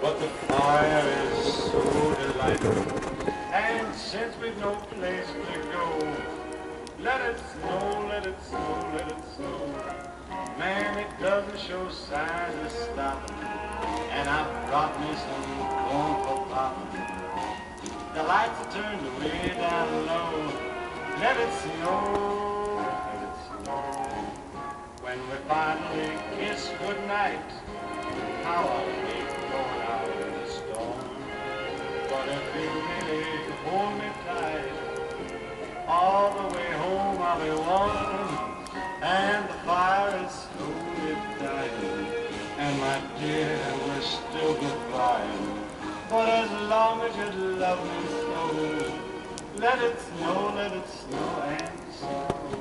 but the fire is so delightful. And since we've no place to go, let it snow, let it snow, let it snow. Man, it doesn't show signs of stopping, and I've brought me some corn for popping. The lights are turned way down low. Let it snow, let it snow. When we finally kiss goodnight, how I hate going out in the storm. But if you really hold me tight, all the way home I'll be warm. And the fire is slowly dying, and my dear, we're still goodbying. But as long as you love me so, let it snow and snow.